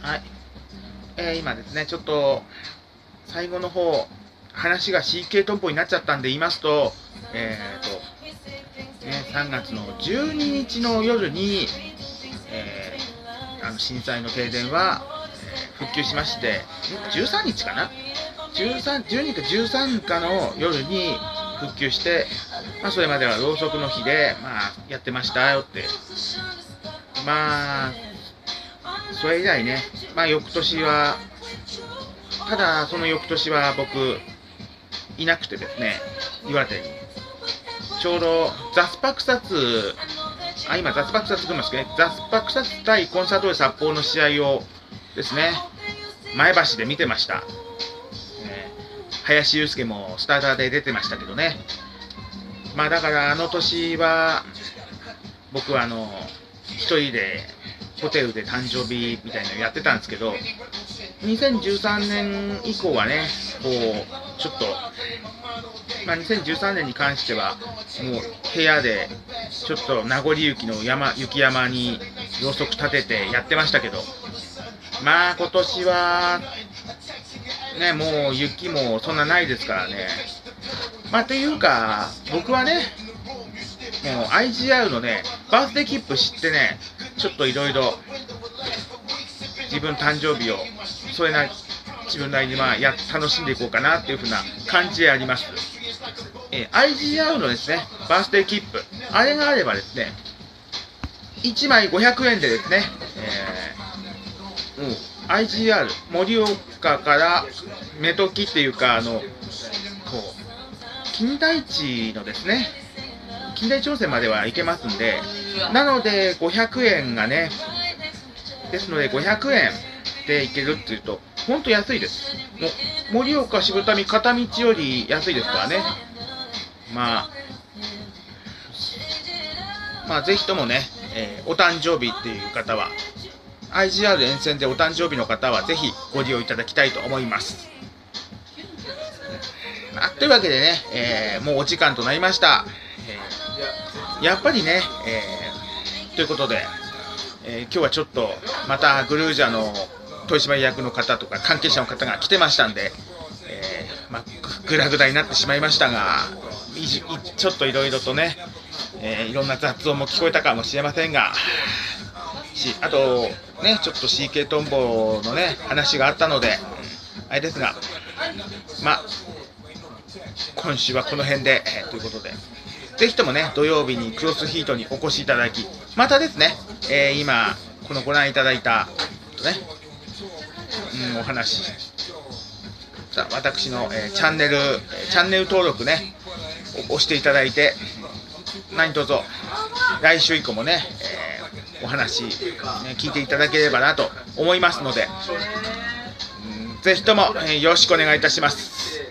はい、今ですね、ちょっと最後の方、話が CK トンボになっちゃったんで言いますと、3月の12日の夜に、震災の停電は、復旧しまして、13日かな、12か13かの夜に復旧して、それまではろうそくの火で、やってましたよって、それ以来ね、翌年は、ただその翌年は僕、いなくてですね、岩手に。ちょうどザスパ草津、今ザスパ草津群馬ですね、ザスパ草津対コンサドーレ札幌の試合をですね、前橋で見てました。林祐介もスターターで出てましたけどね。だからあの年は、僕は一人でホテルで誕生日みたいなのやってたんですけど、2013年以降はね、こうちょっと、2013年に関してはもう部屋でちょっと名残雪の雪山にろうそく立ててやってましたけど、今年はね、もう雪もそんなないですからね。というか僕はね、もう IGR のねバースデー切符知ってね、ちょっといろいろ自分誕生日をそれなり自分なりに楽しんでいこうかなっていう風な感じであります。IGR のですねバースデー切符、あれがあればですね、1枚500円でですね、IGR 盛岡から目時っていうか金田一のですね、金田一温泉までは行けますんで、なので500円がね、ですので500円で行けるっていうと本当安いです。もう盛岡渋民片道より安いですからね。ぜひともね、お誕生日っていう方は IGR 沿線でお誕生日の方はぜひご利用いただきたいと思います。というわけでね、もうお時間となりました。やっぱりね、ということで、今日はちょっとまたグルージャの取締役の方とか関係者の方が来てましたんで、グダグダになってしまいましたが、ちょっといろいろとね、いろんな雑音も聞こえたかもしれませんが、あとね、ちょっと CK トンボのね話があったのであれですが、今週はこの辺で、ということで、ぜひともね土曜日にクロスヒートにお越しいただき、またですね、今このご覧いただいたね、お話、私の、チャンネル登録ね押していただいて、何卒来週以降もね、お話、聞いていただければなと思いますので、ぜひとも、よろしくお願いいたします。